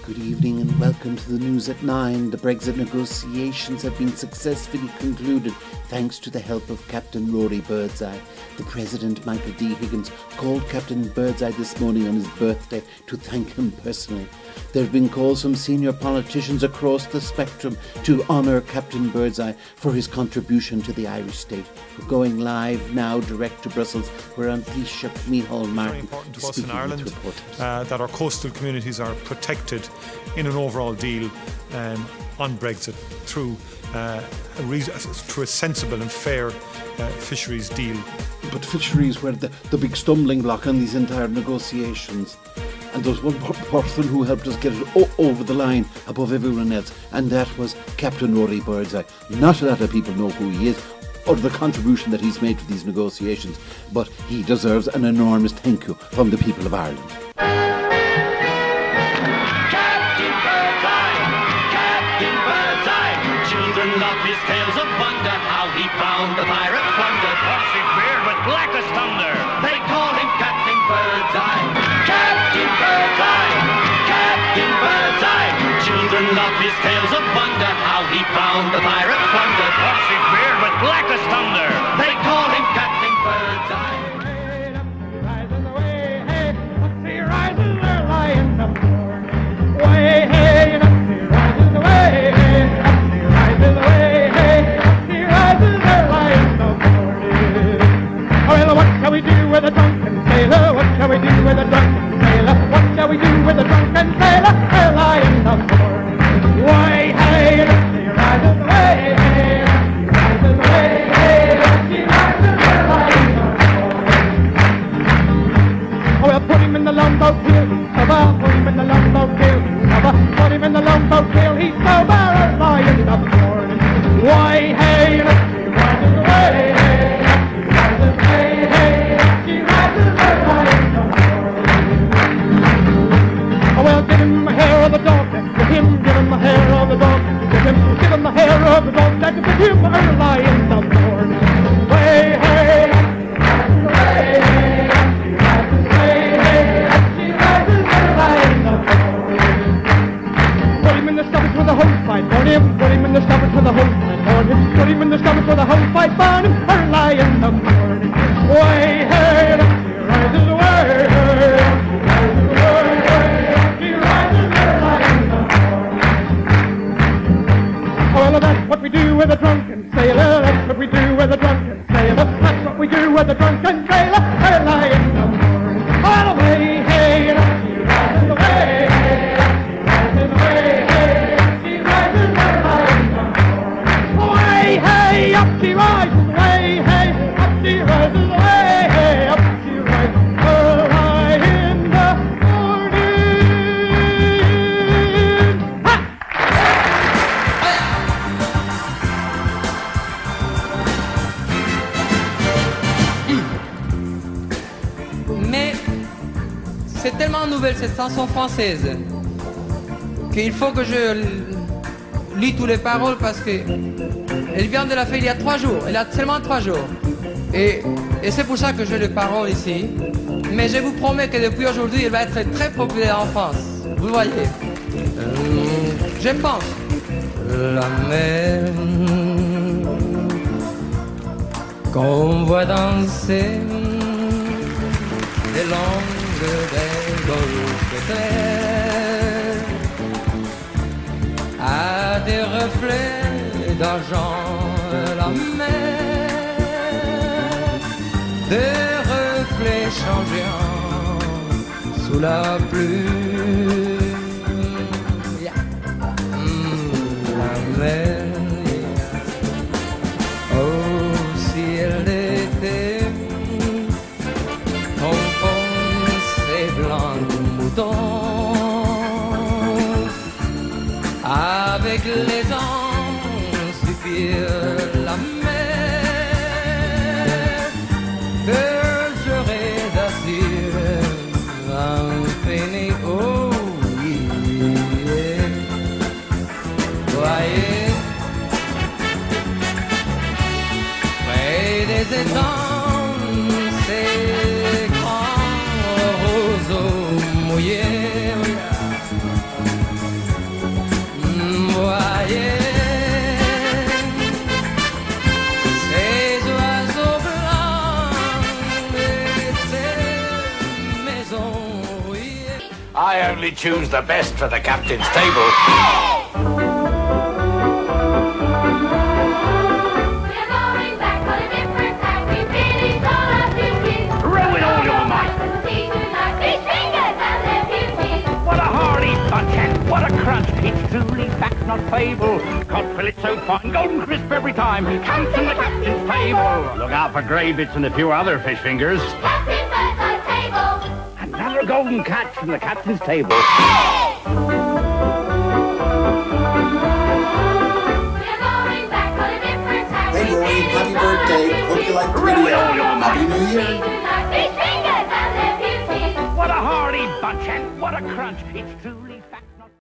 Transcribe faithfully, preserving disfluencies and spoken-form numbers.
Good evening and welcome to the news at nine. The Brexit negotiations have been successfully concluded thanks to the help of Captain Rory Birdseye. The President, Michael D. Higgins, called Captain Birdseye this morning on his birthday to thank him personally. There have been calls from senior politicians across the spectrum to honour Captain Birdseye for his contribution to the Irish state. We're going live now direct to Brussels, where on Taoiseach Micheál Martin important is to us speaking in Ireland with reporters. uh, that our coastal communities are protected in an overall deal um, on Brexit through, uh, a re- through a sensible and fair uh, fisheries deal. But fisheries were the, the big stumbling block on these entire negotiations. And there was one person who helped us get it o- over the line above everyone else, and that was Captain Rory Birdseye. Not that other people know who he is or the contribution that he's made to these negotiations, but he deserves an enormous thank you from the people of Ireland. Captain Birdseye, Captain Birdseye, children love his tales of wonder, how he found the pirate plunder. Bushy beard with blackest thunder, they call him Captain Birdseye. Captain Birdseye, Captain Birdseye, children love his tales of wonder, how he found the pirate plunder. Bushy beard with blackest thunder, they call him Captain Birdseye. What shall we do with a drunken sailor? What shall we do with a drunken sailor? What shall we do with a drunken sailor? Early in the morning. Way, hey, she rises away, hey, she rises away, hey, she rises early in the morning. Oh, we'll put him in the longboat till he's sober, put him in the longboat till he's sober, put him in the longboat till he's sober, early in the morning. Way, hey, she rises away, hey, she rises away. Well, give him the hair of the dog, give him, give him the hair of the dog, give him, give him the hair of the dog, that give him early in the morning. Way, hey, way, hey, she rises, way, hey, she rises early in the morning. Put him in the stomach with a hose pipe, burn him, put him in the stomach with a hose pipe, burn him, put him in the stomach with a hose pipe, burn him early in the morning. Way, hey, she rises away, hey, she rises away. Well, that's what we do with a drunken sailor. That's what we do with a drunken sailor. That's what we do with a drunken sailor. Early in the morning. All away, hey, she rises away, hey, she rises away, hey, she rises early in the morning. Away, hey, up she rises away, hey, up she rises away, hey, up she rises early in the morning. Ha! Mais c'est tellement nouvelle cette chanson française qu'il faut que je lis toutes les paroles parce que elle vient de la faire il y a trois jours. Elle a seulement trois jours. Et, et c'est pour ça que j'ai les paroles ici. Mais je vous promets que depuis aujourd'hui, elle va être très populaire en France. Vous voyez. Euh, je pense. La mer qu'on voit danser des longues des golfes clairs à des reflets d'argent, la mer, des reflets changeants sous la pluie. Yeah. Mm, la mer, yeah. Oh, si elle était enfoncée blanc de mouton, avec les anges du pire, la mer, que j'aurais d'assurer infini, oh yeah. Voyez, près des étangs, ces grands roseaux mouillés, only choose the best for the captain's table. Row with all your might. What a hardy bunch and what a crunch. It's truly fact, not fable. Cod fillet so fine, golden crisp every time. Comes from the captain's table. Look out for grey bits and a few other fish fingers. Captain Birdseye's table. Another golden catch from the captain's table. We're going back on a different tack. Hey Rory, happy birthday. Hope you like the video. Happy New Year. Fish fingers and their beauty. What a hardy bunch and what a crunch. It's truly fact.